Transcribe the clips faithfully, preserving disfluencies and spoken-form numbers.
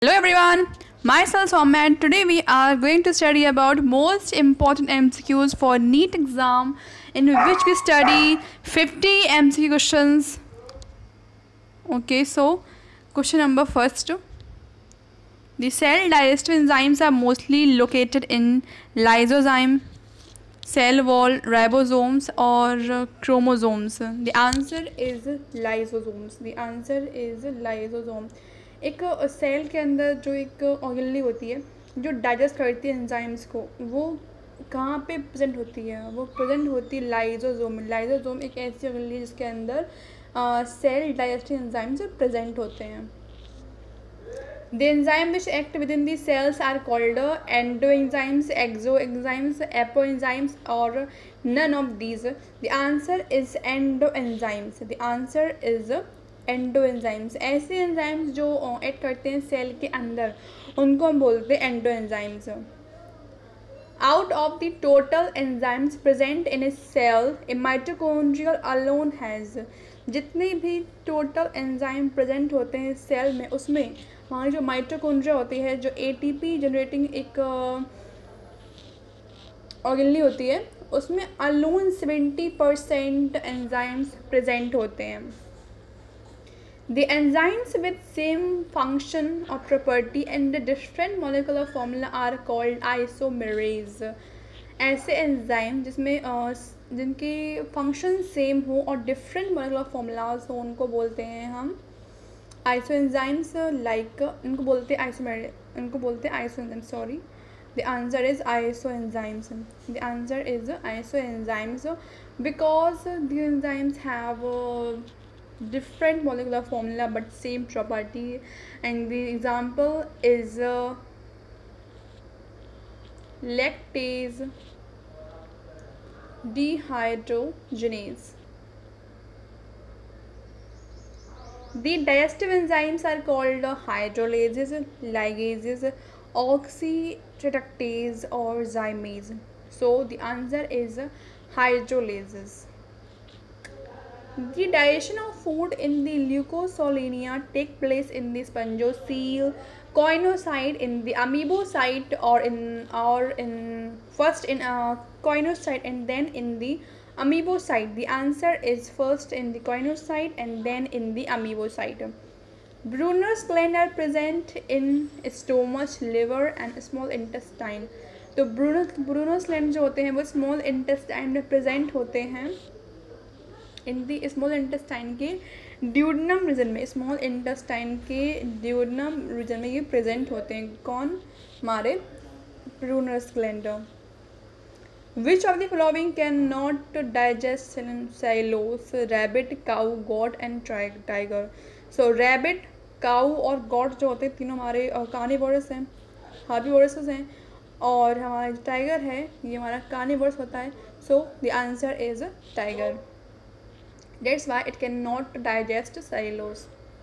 Hello everyone, myself Soumya. Today we are going to study about most important M C Qs for NEET exam, in which we study fifty M C Q questions. Okay, so question number first. The cell digestive enzymes are mostly located in lysozyme, cell wall, ribosomes or chromosomes. The answer is lysosomes. The answer is lysosome. एक cell के अंदर जो एक organelle होती है जो digest करती है एंजाइम्स को, वो कहाँ पे प्रेजेंट होती है? वो प्रेजेंट होती है लाइजोसोम में. लाइजोसोम एक ऐसी ऑर्गेनली जिसके अंदर सेल डाइजेस्टिव एंजाइम्स प्रेजेंट होते हैं. The enzyme which act within the cells are called endoenzymes, exoenzymes, apoenzymes or none of these. The answer is endoenzymes. The answer is endoenzymes. ऐसे enzymes जो act करते हैं cell के अंदर उनको हम बोलते हैं endoenzymes. Out of the total enzymes present in a cell, a mitochondrial alone has. जितने भी टोटल एंजाइम प्रेजेंट होते हैं सेल में, उसमें हमारी जो माइटोकॉन्ड्रिया होती है, जो एटीपी जनरेटिंग एक ऑर्गेनली होती है, उसमें alone seventy percent enzymes present होते हैं. The enzymes with same function or property and the different molecular formula are called isomerase. ऐसे एंजाइम जिसमें जिनके फंक्शन सेम हो और डिफरेंट मोलेकुलर फॉर्मूलाज हो उनको बोलते हैं हम आइसो एंजाइम्स. लाइक इनको बोलते हैं आइसोमेर इनको बोलते हैं isoenzymes. Sorry, the answer is isoenzymes. The answer is isoenzymes because the enzymes have different molecular formula but same property, and the example is uh, lactase dehydrogenase. The digestive enzymes are called hydrolases, ligases, oxyreductase or zymase. So the answer is hydrolases. The digestion of food in the leukocylia take place in the spongocoel, coinocyte, in the amoebocyte, or in or in first in a coinocyte and then in the amoebocyte. The answer is first in the coinocyte and then in the amoebocyte. Brunner's gland are present in stomach, liver and small intestine. तो Brunner's gland जो होते हैं वो small intestine में present होते हैं, in the small intestine के duodenum region में. स्मॉल इंटेस्टाइन के ड्यूडनम रीजन में ये प्रेजेंट होते हैं. कौन? हमारे Brunner's gland. Which of the following can not digest cellulose? Rabbit, cow, goat and tiger. So rabbit, cow और गॉट जो होते हैं तीनों हमारे कार्निवोरस हैं, हार्बीवोरस हैं, और हमारा जो टाइगर है ये हमारा कार्निवोरस होता है. So the answer is tiger. That's why it cannot digest cellulose.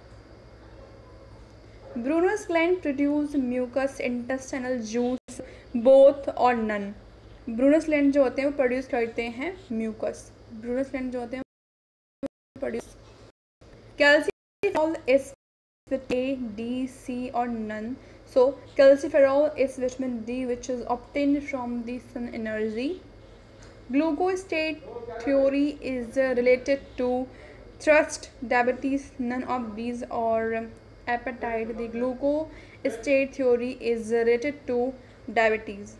Brunner's gland produce mucus, intestinal juice, both or none. Brunner's gland जो होते हैं वो प्रोड्यूस करते हैं म्यूकस. Brunner's gland जो होते हैं वो produce. Calciferol is vitamin A, D, C or none. So calciferol is vitamin D which is obtained from the sun energy. Glucostate theory is uh, related to thirst, diabetes, none of these, or appetite. The glucostate theory is related to diabetes.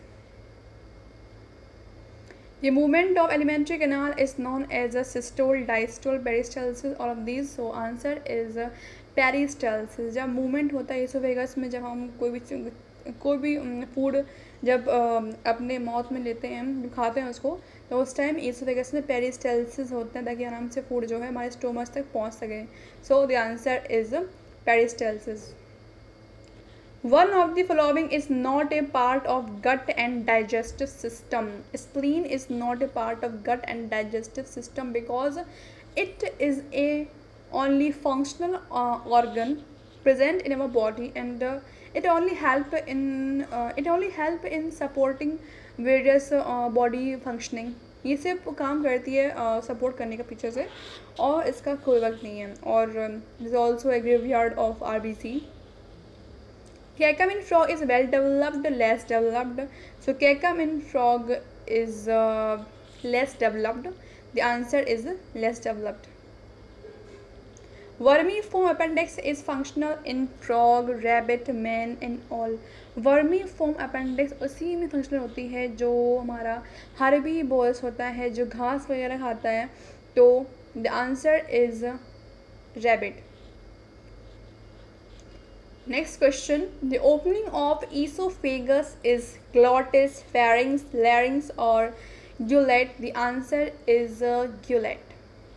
The movement of alimentary canal is known as a systole, diastole, peristalsis, all of these. So answer is uh, peristalsis. जब movement होता है oesophagus में, जब हम कोई भी कोई भी फूड जब अपने माउथ में लेते हैं, खाते हैं उसको, तो उस टाइम इसोफेगस में पेरिस्टाल्सिस होते हैं ताकि आराम से फूड जो है हमारे स्टोमच तक पहुंच सके. So the answer is peristalsis. One of the following is not a part of gut and digestive system. Spleen is not a part of gut and digestive system because it is a only functional organ present in our body and uh, it only help in uh, it only help in supporting various uh, body functioning. ये सिर्फ काम करती है support uh, करने का पीछे से, और इसका कोई वक्त नहीं है. और this also a graveyard of RBC. Cecum in frog is well developed, less developed. So cecum in frog is uh, less developed. The answer is less developed. Vermiform appendix is functional in frog, rabbit, man and all. Vermiform appendix उसी में functional होती है जो हमारा herbivorous होता है, जो घास वगैरह खाता है. तो the answer is rabbit. Next question. The opening of esophagus is glottis, pharynx, larynx or gullet. The answer is uh, gullet.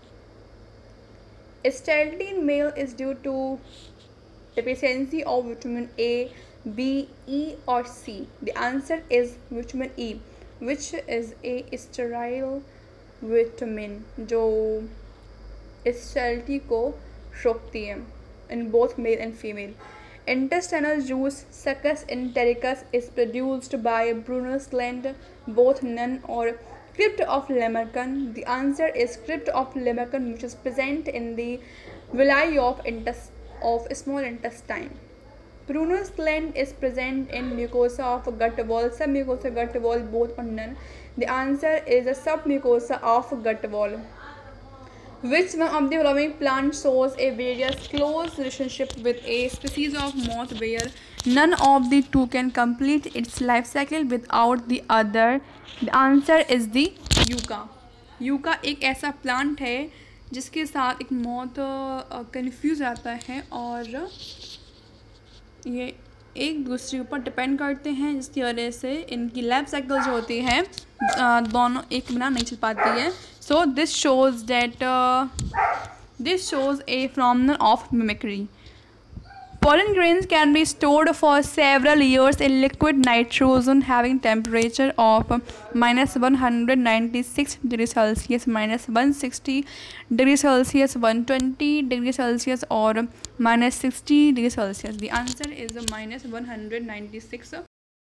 Sterility in male is due to deficiency of vitamin A, B, E or C. The answer is vitamin E, which is a sterile vitamin जो sterility को रोकती है in both male and female. Intestinal juice succus entericus is produced by Brunner's gland, both non or crypt of Lamarcus. The answer is crypt of Lamarcus, which is present in the villi of intest of small intestine. Brunner's gland is present in mucosa of gut wall, submucosa gut wall, both or none. The answer is a submucosa of gut wall. Which one of the following plant shows a various close relationship with a species of moth where none of the two can complete its life cycle without the other? The answer is the yucca. yucca एक ऐसा plant है जिसके साथ एक moth confuse आता है और ये एक दूसरे ऊपर डिपेंड करते हैं, जिसकी वजह से इनकी लाइफ साइकिल जो होती है दोनों एक बिना नहीं चल पाती है. So this shows that uh, this shows a phenomenon of mimicry. Pollen grains can be stored for several years in liquid nitrogen having temperature of minus one hundred ninety-six degrees Celsius, minus one hundred sixty degrees Celsius, one hundred twenty degrees Celsius or minus sixty degrees Celsius. The answer is minus one hundred ninety-six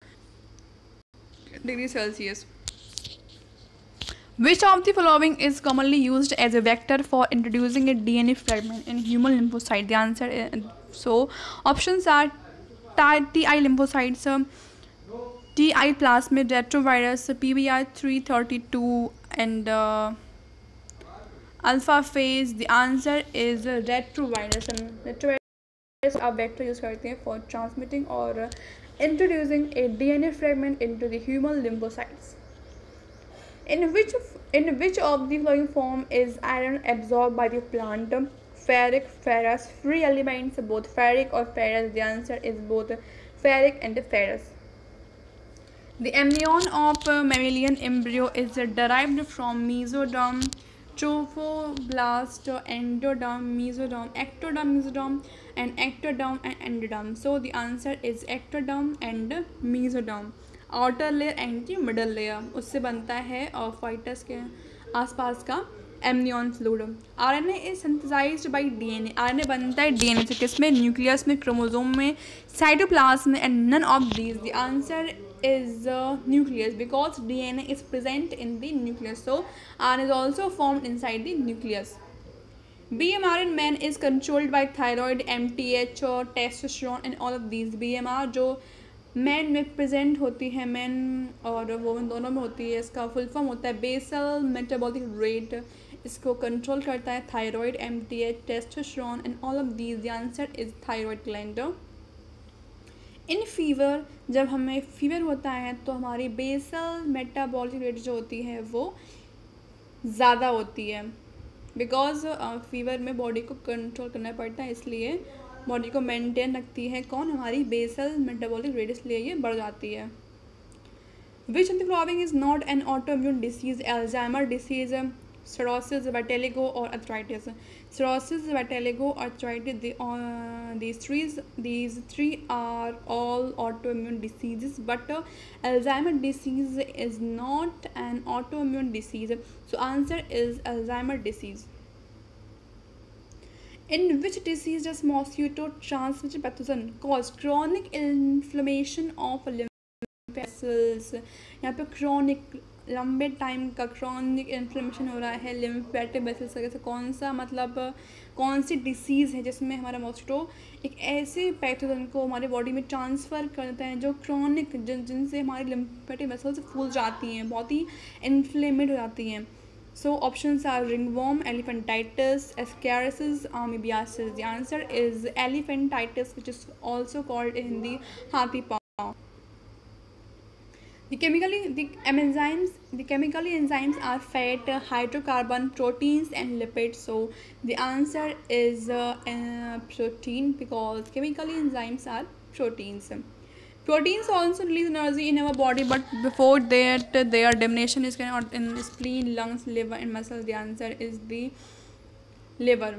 degrees Celsius. Which of the following is commonly used as a vector for introducing a D N A fragment in human lymphocyte? The answer is, so options are T I lymphocytes, T I plasmid retrovirus, P B R three thirty-two and uh, alpha phase. The answer is retrovirus. And retrovirus are vector use करते हैं for transmitting or uh, introducing a D N A fragment into the human lymphocytes. In which in which of the following form is iron absorbed by the plant? Ferric, ferrous, free elements, both ferric or ferrous. The answer is both ferric and ferrous. The amnion of mammalian embryo is derived from mesoderm, trophoblast, endoderm, mesoderm, ectoderm, mesoderm, and ectoderm and endoderm. So the answer is ectoderm and mesoderm. Outer layer and middle layer उससे बनता है और foetus के आसपास का amnion fluid. RNA is synthesised by DNA. RNA बनता है DNA से, किसमें? न्यूक्लियस में, क्रोमोसोम में, साइटोप्लाज्म में and none of these. The answer is uh, nucleus because D N A is present in the nucleus. So R N A is also formed inside the nucleus. B M R in men is controlled by thyroid, M T H, or testosterone and all of these. B M R जो man में present होती है, man और women दोनों में होती है, इसका फुल फॉर्म होता है बेसल मेटाबॉलिक रेट. इसको कंट्रोल करता है thyroid, M T H, testosterone and all of these. The answer is thyroid gland. In fever, जब हमें फीवर होता है तो हमारी बेसल मेटाबॉलिक रेट जो होती है वो ज़्यादा होती है, बिकॉज फीवर में बॉडी को कंट्रोल करना पड़ता है, इसलिए बॉडी को मेंटेन रखती है कौन? हमारी बेसल मेटाबॉलिक रेट, इसलिए ये बढ़ जाती है. Which of the following is not an autoimmune disease? Alzheimer disease, cirrhosis, vitiligo or arthritis. Cirrhosis, vitiligo, arthritis, the, uh, these three these three are all autoimmune diseases, but uh, Alzheimer disease is not an autoimmune disease. So answer is Alzheimer disease. In which disease does mosquito transmitted pathogen cause chronic inflammation of lymph vessels? यहाँ पे chronic लंबे time का chronic inflammation हो रहा है lymphatic vessels का. कौन सा मतलब कौन सी डिसीज़ है जिसमें हमारा मॉस्किटो एक ऐसे पैथोजन को हमारे बॉडी में ट्रांसफ़र करता है जो क्रॉनिक जिन जिनसे हमारी लिम्फेटिक वेसल्स फूल जाती हैं, बहुत ही इन्फ्लेमेड हो जाती हैं. So options are ringworm, elephantitis, ascariasis, amoebiasis. The answer is elephantitis, which is also called in Hindi hathi paw. The chemically the enzymes the chemically enzymes are fat, hydrocarbon, proteins, and lipids. So the answer is uh, uh, protein, because chemically enzymes are proteins. Proteins also release energy in our body, but before that, their elimination is carried out in spleen, lungs, liver, and muscle. The answer is the liver.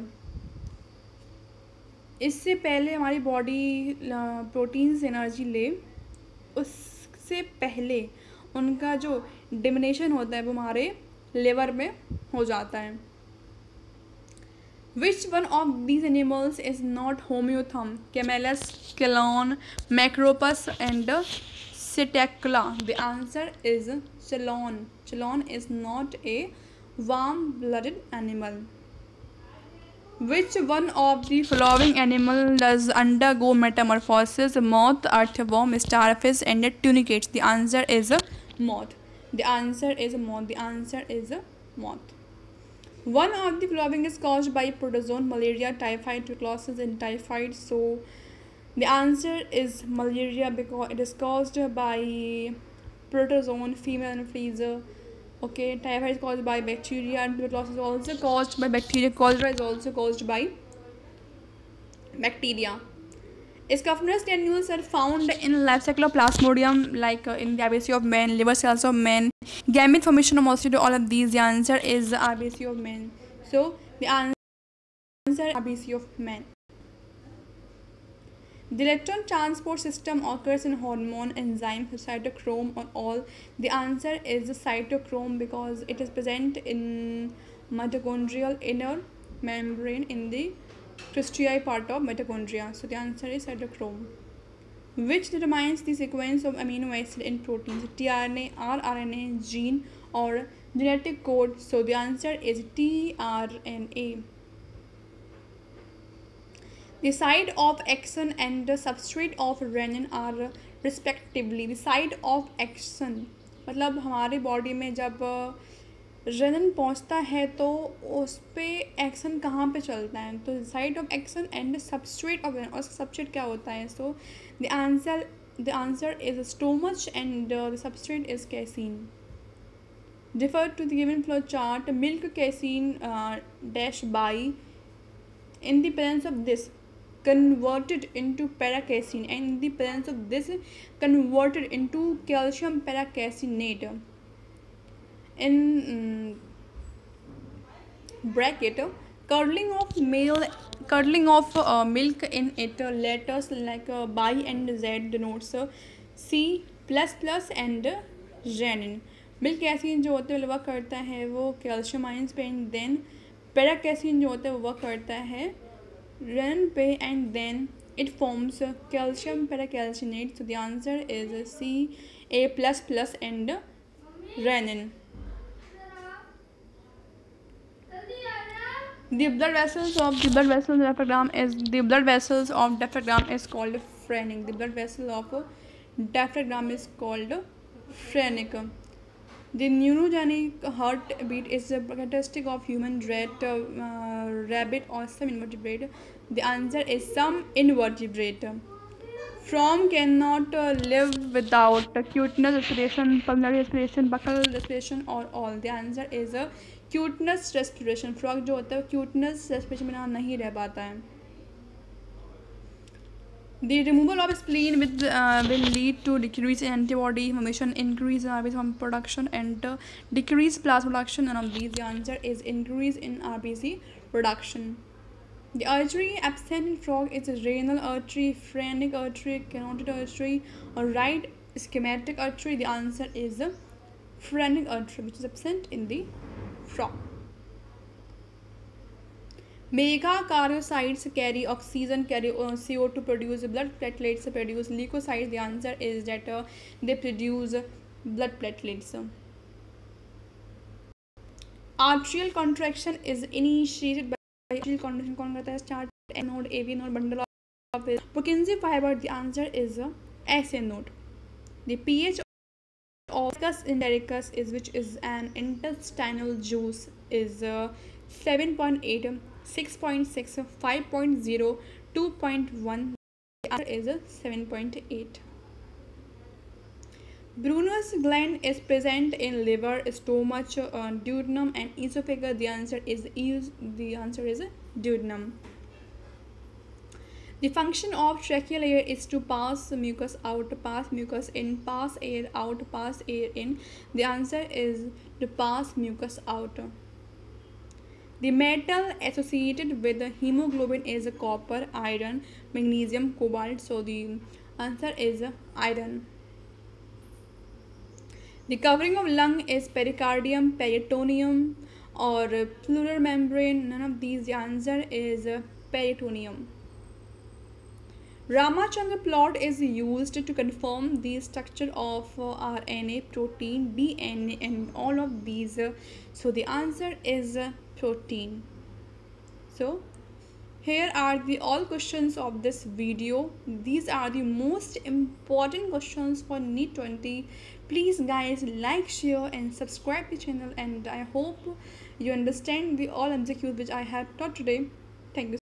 इससे पहले हमारी body proteins energy ले, उससे पहले उनका जो डिमिनेशन होता है वो हमारे लिवर में हो जाता है. Which one of these animals is not homeotherm? Camelus, Chelone, Macropus, and Psittacula. The answer is Chelone. Chelone is not a warm-blooded animal. Which one of the following animal does undergo metamorphosis? Moth, earthworm, starfish, and tunicates. The answer is moth. The answer is moth. The answer is moth. One of the following is caused by protozoan: malaria, typhoid, tuberculosis, and typhoid. So the answer is malaria, because it is caused by protozoan, female anopheles. Okay, typhoid is caused by bacteria, and tuberculosis is also caused by bacteria. Cholera is also caused by bacteria. Scaphoidous granules are found in life cycle of Plasmodium, like uh, in the R B C of men, liver cells of men, gamete formation of mosquito. All of these, the answer is R B C of men. So the answer is R B C of men. The electron transport system occurs in hormone, enzyme, cytochrome, or all. The answer is cytochrome, because it is present in mitochondrial inner membrane in the cristae part of mitochondria. So the answer is cytochrome. Which determines the sequence of amino acid in proteins? tRNA, rRNA, gene, or genetic code? So the answer is tRNA. The site of axon and the substrate of renin are respectively. The site of axon मतलब हमारे body में जब rennin पहुंचता है तो उस पर action कहाँ पे चलता है, तो site of action and substrate of renin, और सबस्ट्रेट क्या होता है? So the answer the answer is stomach and the substrate is casein. Refer to the given flow chart. Milk casein uh, dash by in the presence of this converted into paracasein, and in the presence of this converted into calcium paracasinate. In um, bracket, curdling of male curdling of uh, milk in it, uh, letters like uh, by and z denotes uh, C plus plus and uh, renin. Milk casein जो होता है वो work करता है वो calcium ions पे, and then paracasein जो होता है वो वर्क करता है रेनिन पे, and then it forms calcium paracaseinate. So the answer is C A plus plus and renin. The blood vessels of the blood vessels diaphragm is the blood vessels of diaphragm is called phrenic. The blood vessel of diaphragm is called phrenic. The neurogenic heartbeat is a characteristic of human, rat, uh, rabbit, or some invertebrate. The answer is some invertebrate. From cannot uh, live without uh, cutinous respiration, pulmonary respiration, buccal respiration, or all. The answer is a cutinous respiration. Frog जो होता है cutinous respiration बिना नहीं रह पाता है. The removal of spleen with, uh, will lead to decrease in antibody formation, increase in R B C production, and uh, decrease plasma production. None of these. The answer is increase in R B C production. The artery absent in frog is a renal artery, phrenic artery, carotid artery, or right ischemic artery. The answer is a phrenic artery, which is absent in the frog. Megakaryocytes carry oxygen, carry C O two, produce blood platelets, produce leukocytes. The answer is that uh, they produce blood platelets. Arterial contraction is initiated by coordination कौन करता है? Start node, A V node, bundle of Purkinje fiber. The answer is a S A node. The pH of Ficus indirecus is which is an intestinal juice is uh, seven point eight, six point six, five point zero, two point one. The answer is uh, seven point eight. Brunner's gland is present in liver, stomach, uh, duodenum, and esophagus. The answer is the answer is duodenum. The function of tracheal air is to pass mucus out, pass mucus in, pass air out, pass air in. The answer is to pass mucus out. The metal associated with the hemoglobin is copper, iron, magnesium, cobalt. So the answer is iron. The covering of lung is pericardium, peritoneum, or pleural membrane. None of these. The answer is peritoneum. Ramachandra plot is used to confirm the structure of R N A, protein, D N A, and all of these. So the answer is protein. So here are the all questions of this video. These are the most important questions for NEET twenty. Please guys, like, share and subscribe the channel, and I hope you understand the all M C Qs which I have taught today. Thank you.